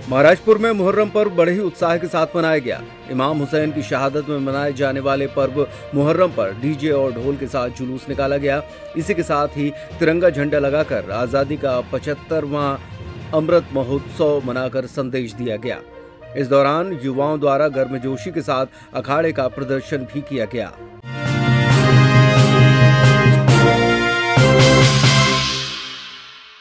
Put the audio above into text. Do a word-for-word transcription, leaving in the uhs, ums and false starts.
महाराजपुर में मुहर्रम पर्व बड़े ही उत्साह के साथ मनाया गया। इमाम हुसैन की शहादत में मनाए जाने वाले पर्व मुहर्रम पर डीजे और ढोल के साथ जुलूस निकाला गया। इसी के साथ ही तिरंगा झंडा लगाकर आजादी का पचहत्तरवां अमृत महोत्सव मनाकर संदेश दिया गया। इस दौरान युवाओं द्वारा गर्मजोशी के साथ अखाड़े का प्रदर्शन भी किया गया।